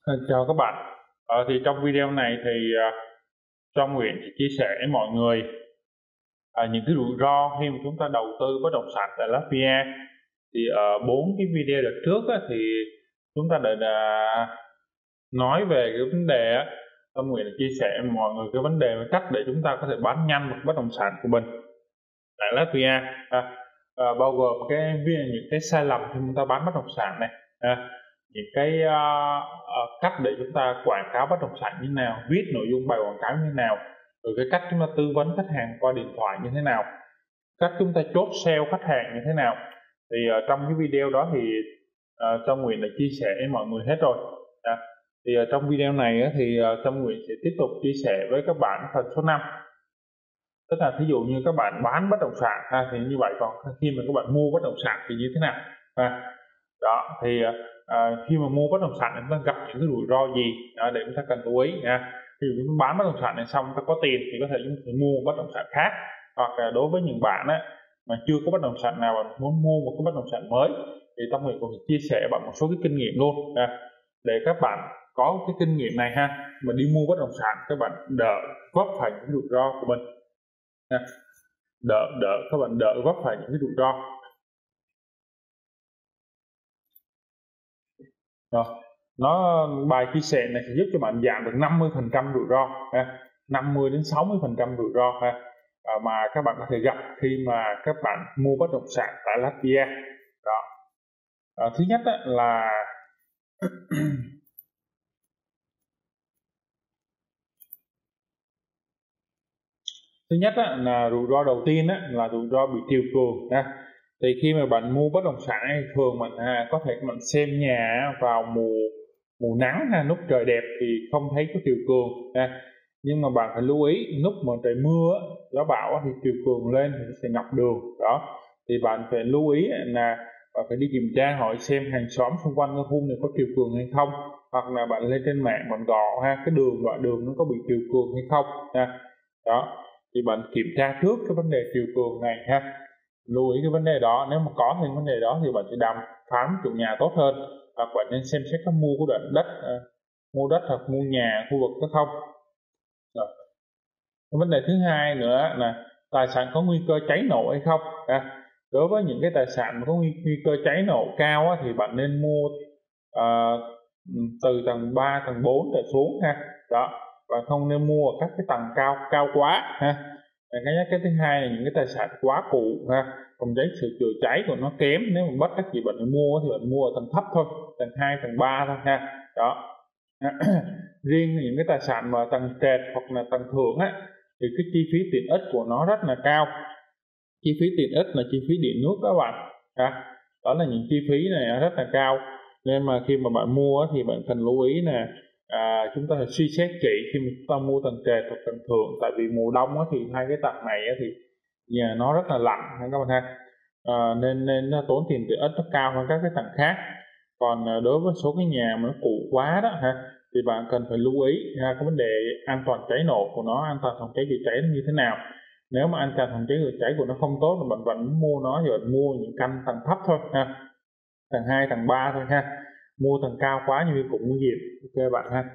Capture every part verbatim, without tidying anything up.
Chào các bạn. Ờ, thì trong video này thì uh, Trong Nguyễn sẽ chia sẻ với mọi người uh, những cái rủi ro khi mà chúng ta đầu tư bất động sản tại Latvia. Thì ở bốn cái video đợt trước á, thì chúng ta đã, đã nói về cái vấn đề á, Trong Nguyễn chia sẻ với mọi người cái vấn đề về cách để chúng ta có thể bán nhanh một bất động sản của mình tại Latvia, à, à, bao gồm cái những cái sai lầm khi chúng ta bán bất động sản này, à, những cái uh, uh, cách để chúng ta quảng cáo bất động sản như thế nào, viết nội dung bài quảng cáo như thế nào, rồi cái cách chúng ta tư vấn khách hàng qua điện thoại như thế nào, cách chúng ta chốt sale khách hàng như thế nào. Thì uh, trong cái video đó thì uh, Trong Nguyễn đã chia sẻ với mọi người hết rồi. À, thì uh, trong video này uh, thì uh, Trong Nguyễn sẽ tiếp tục chia sẻ với các bạn phần số năm. Tức là thí dụ như các bạn bán bất động sản ha, thì như vậy, còn khi mà các bạn mua bất động sản thì như thế nào ha. Đó thì à, khi mà mua bất động sản chúng ta gặp những cái rủi ro gì đó để chúng ta cần lưu ý nha. Ví dụ chúng ta bán bất động sản này xong chúng ta có tiền thì có thể chúng ta mua bất động sản khác, hoặc là đối với những bạn á, mà chưa có bất động sản nào mà muốn mua một cái bất động sản mới thì Tâm Nguyện cũng chia sẻ bạn một số cái kinh nghiệm luôn nha, để các bạn có cái kinh nghiệm này ha, mà đi mua bất động sản các bạn đỡ vấp phải những rủi ro của mình nha. đỡ đỡ các bạn đỡ vấp phải những cái rủi ro. Rồi, nó bài chia sẻ này sẽ giúp cho bạn giảm được năm mươi phần trăm rủi ro ha, năm mươi đến sáu mươi phần trăm rủi ro ha, à, mà các bạn có thể gặp khi mà các bạn mua bất động sản tại Latvia. Đó. À, thứ nhất á, là thứ nhất á, là rủi ro đầu tiên á, là rủi ro bị triều cường ha. Thì khi mà bạn mua bất động sản ấy, thường mình ha, có thể bạn xem nhà vào mùa mùa nắng ha, lúc trời đẹp thì không thấy có triều cường ha. Nhưng mà bạn phải lưu ý lúc mà trời mưa gió bão thì triều cường lên thì nó sẽ ngập đường. Đó thì bạn phải lưu ý là bạn phải đi kiểm tra hỏi xem hàng xóm xung quanh cái khu này có triều cường hay không, hoặc là bạn lên trên mạng bạn gõ ha, cái đường đoạn đường nó có bị triều cường hay không ha. Đó thì bạn kiểm tra trước cái vấn đề triều cường này ha, lưu ý cái vấn đề đó. Nếu mà có thêm vấn đề đó thì bạn sẽ đàm phán chủ nhà tốt hơn, hoặc bạn nên xem xét có mua cái đoạn đất uh, mua đất hoặc mua nhà khu vực đó không. Rồi. Vấn đề thứ hai nữa là tài sản có nguy cơ cháy nổ hay không. À, đối với những cái tài sản có nguy, nguy cơ cháy nổ cao á, thì bạn nên mua uh, từ tầng ba, tầng bốn trở xuống ha. Đó, và không nên mua ở các cái tầng cao cao quá ha. Cái nhất cái thứ hai là những cái tài sản quá cũ ha, phòng cháy sự chữa cháy của nó kém, nếu mà bất đắc gì bạn mua thì bạn mua ở tầng thấp thôi, tầng hai, tầng ba thôi ha. Đó. Riêng những cái tài sản mà tầng trệt hoặc là tầng thượng á, thì cái chi phí tiện ích của nó rất là cao. Chi phí tiện ích là chi phí điện nước đó bạn ha. Đó là những chi phí này rất là cao, nên mà khi mà bạn mua thì bạn cần lưu ý là à, chúng ta phải suy xét kỹ khi mà chúng ta mua tầng trệt hoặc tầng thượng, tại vì mùa đông thì hai cái tầng này thì nhà nó rất là lạnh các bạn ha. À, nên nên nó tốn tiền tiện ích nó cao hơn các cái tầng khác. Còn đối với số cái nhà mà nó cũ quá đó ha, thì bạn cần phải lưu ý ha, cái vấn đề an toàn cháy nổ của nó, an toàn phòng cháy chữa cháy nó như thế nào. Nếu mà an toàn phòng cháy chữa cháy của nó không tốt thì bạn vẫn mua nó thì bạn mua những căn tầng thấp thôi ha, tầng hai, tầng ba thôi ha. Mua tầng cao quá như cũng nguy hiểm. Ok bạn ha.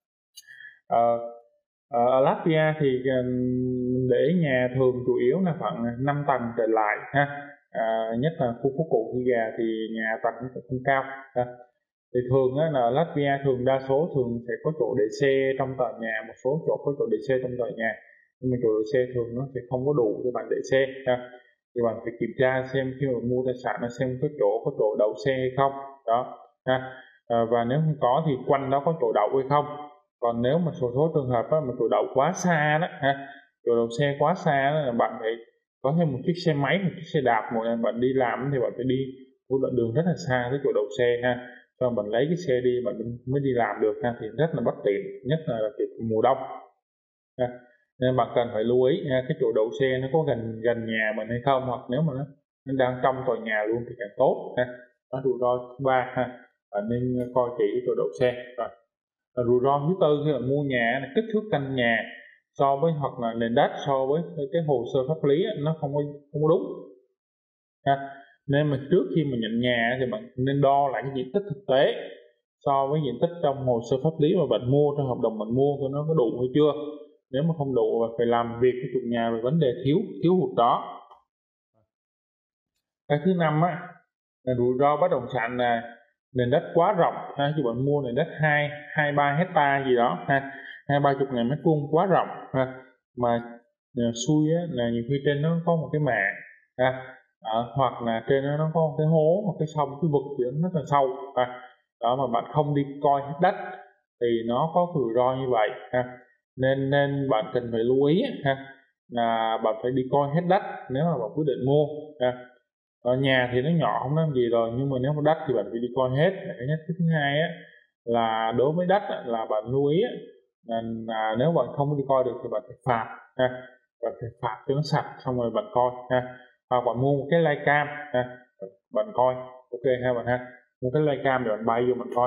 Ờ, ở Latvia thì để nhà thường chủ yếu là khoảng năm tầng trở lại ha. À, nhất là khu phố cổ Huy Gà thì nhà tầng cũng không cao ha. Thì thường á, là Latvia thường đa số thường sẽ có chỗ để xe trong tòa nhà, một số chỗ có chỗ để xe trong tòa nhà, nhưng mà chỗ để xe thường nó sẽ không có đủ cho bạn để xe ha. Thì bạn phải kiểm tra xem khi mà mua tài sản là xem có chỗ có chỗ đậu xe hay không đó ha. À, và nếu không có thì quanh đó có chỗ đậu hay không. Còn nếu mà số số trường hợp á, mà chỗ đậu quá xa đó ha, chỗ đậu xe quá xa đó, là bạn phải có thêm một chiếc xe máy, một chiếc xe đạp. Mỗi lần bạn đi làm thì bạn phải đi một đoạn đường rất là xa tới chỗ đậu xe ha, cho bạn lấy cái xe đi bạn mới đi làm được ha, thì rất là bất tiện, nhất là cái mùa đông ha. Nên bạn cần phải lưu ý ha, cái chỗ đậu xe nó có gần gần nhà mình hay không, hoặc nếu mà nó, nó đang trong tòa nhà luôn thì càng tốt ha. Đó rủi ro thứ ba ha, bạn nên coi kỹ cái chỗ đậu xe. Rồi rủi ro thứ tư khi bạn mua nhà là kích thước căn nhà so với hoặc là nền đất so với cái hồ sơ pháp lý nó không có không có đúng ha. Nên mà trước khi mà nhận nhà thì bạn nên đo lại cái diện tích thực tế so với diện tích trong hồ sơ pháp lý mà bạn mua, trong hợp đồng bạn mua thì nó có đủ hay chưa. Nếu mà không đủ bạn phải làm việc với chủ nhà về vấn đề thiếu thiếu hụt đó. Cái thứ năm á là rủi ro bất động sản là nền đất quá rộng ha, chứ bạn mua nền đất hai hai ba hecta gì đó ha, hai ba chục ngàn mét vuông quá rộng ha, mà uh, xui á, là nhiều khi trên nó có một cái mạ ha, à, hoặc là trên nó, nó có một cái hố, một cái sông, cái vực thì nó rất là sâu ha, đó mà bạn không đi coi hết đất thì nó có rủi ro như vậy ha, nên nên bạn cần phải lưu ý ha, là bạn phải đi coi hết đất nếu mà bạn quyết định mua ha. Ở nhà thì nó nhỏ không làm gì rồi, nhưng mà nếu mà đất thì bạn phải đi coi hết là cái nhất. Cái thứ hai á là đối với đất á, là bạn lưu ý á, là, là nếu bạn không đi coi được thì bạn phải phạt ha, bạn phải phạt cho nó sạch xong rồi bạn coi ha, hoặc bạn mua một cái live cam ha, bạn coi ok ha bạn ha, mua cái live cam để bạn bay vô bạn coi.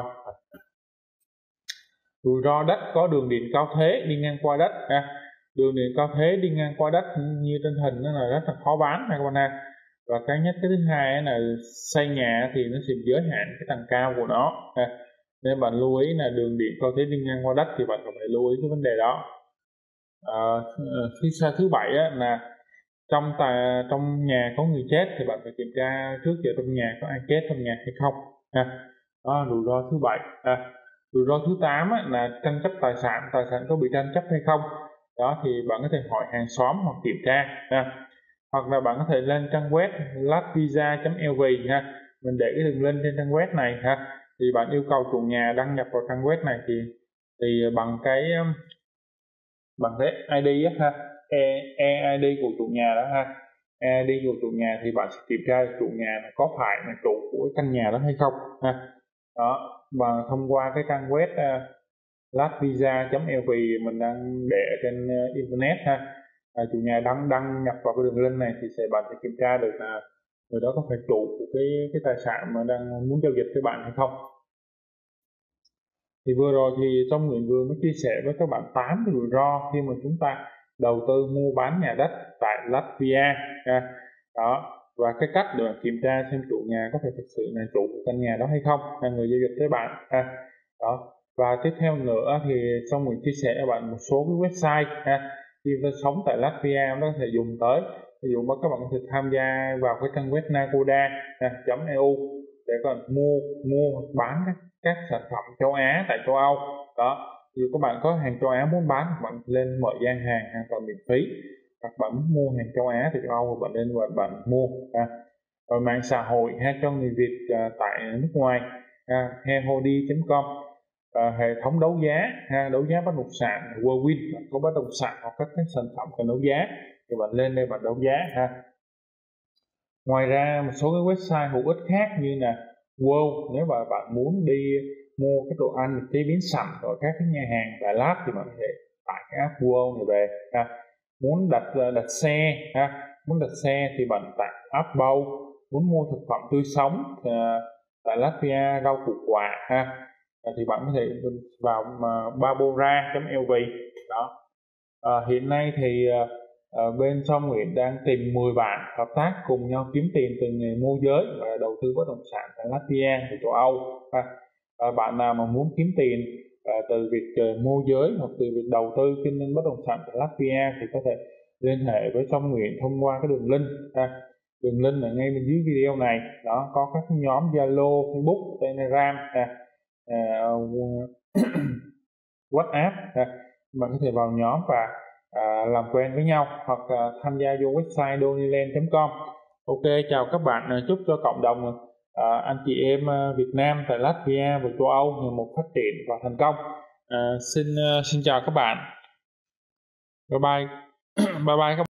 Rủi ro đất có đường điện cao thế đi ngang qua đất ha, đường điện cao thế đi ngang qua đất như trên hình nó là rất là khó bán ha các bạn ha. Và cái nhất cái thứ hai là xây nhà thì nó sẽ giới hạn cái tầng cao của nó ha. Nên bạn lưu ý là đường điện cao thế đi ngang qua đất thì bạn phải lưu ý cái vấn đề đó. À, thứ thứ bảy á, là trong tà, trong nhà có người chết thì bạn phải kiểm tra trước giờ trong nhà có ai chết trong nhà hay không ha. Đó, rủi ro thứ bảy. À, rủi ro thứ tám á, là tranh chấp tài sản, tài sản có bị tranh chấp hay không. Đó thì bạn có thể hỏi hàng xóm hoặc kiểm tra ha. Hoặc là bạn có thể lên trang web latvisa chấm lv ha, mình để cái đường link trên trang web này ha, thì bạn yêu cầu chủ nhà đăng nhập vào trang web này thì thì bằng cái bằng cái i đê á ha, e, e i đê của chủ nhà đó ha, e i đê của chủ nhà thì bạn sẽ kiểm tra chủ nhà có phải là chủ của căn nhà đó hay không ha. Đó, và thông qua cái trang web uh, latvisa chấm lv mình đang để trên uh, internet ha. À, chủ nhà đăng đăng nhập vào cái đường link này thì sẽ bạn sẽ kiểm tra được là người đó có phải chủ của cái cái tài sản mà đang muốn giao dịch với bạn hay không. Thì vừa rồi thì trong Nguyễn vừa mới chia sẻ với các bạn tám rủi ro khi mà chúng ta đầu tư mua bán nhà đất tại Latvia ha. Đó, và cái cách để kiểm tra xem chủ nhà có phải thực sự là chủ của căn nhà đó hay không, là người giao dịch với bạn ha. Đó, và tiếp theo nữa thì trong mình chia sẻ với bạn một số cái website ha, khi ta sống tại Latvia nó có thể dùng tới. Ví dụ các bạn có thể tham gia vào cái trang web nagoda chấm e u để còn mua mua bán các, các sản phẩm châu Á tại châu Âu. Đó, nếu các bạn có hàng châu Á muốn bán, các bạn lên mở gian hàng hoàn toàn miễn phí. Các bạn muốn mua hàng châu Á tại châu Âu, bạn lên và bạn mua ha. Rồi mạng xã hội ha, cho người Việt uh, tại nước ngoài ha, hehodi chấm com. À, hệ thống đấu giá ha, đấu giá bất động sản Worldwin, bạn có bất động sản hoặc các cái sản phẩm cần đấu giá thì bạn lên đây bạn đấu giá ha. Ngoài ra một số cái website hữu ích khác như là World, nếu mà bạn muốn đi mua cái đồ ăn chế biến sẵn ở các cái nhà hàng tại Lab thì bạn có thể tải cái app World này về ha. Muốn đặt đặt xe ha, muốn đặt xe thì bạn tải app Bow. Muốn mua thực phẩm tươi sống uh, tại Latvia, rau củ quả ha, thì bạn có thể vào uh, babora chấm lv. Đó, à, hiện nay thì uh, bên Song Nguyễn đang tìm mười bạn hợp tác cùng nhau kiếm tiền từ nghề môi giới và đầu tư bất động sản tại Latvia và châu Âu ha. À, bạn nào mà muốn kiếm tiền uh, từ việc uh, môi giới hoặc từ việc đầu tư kinh doanh bất động sản tại Latvia thì có thể liên hệ với Song Nguyễn thông qua cái đường link ha. Đường link ở ngay bên dưới video này. Đó, có các nhóm Zalo, Facebook, Telegram ha. Uh, WhatsApp ha. Bạn có thể vào nhóm và uh, làm quen với nhau hoặc uh, tham gia vô website doniland chấm com. Ok, chào các bạn, chúc cho cộng đồng uh, anh chị em uh, Việt Nam tại Latvia và châu Âu ngày một phát triển và thành công. Uh, xin uh, xin chào các bạn, bye bye. Bye bye các bạn.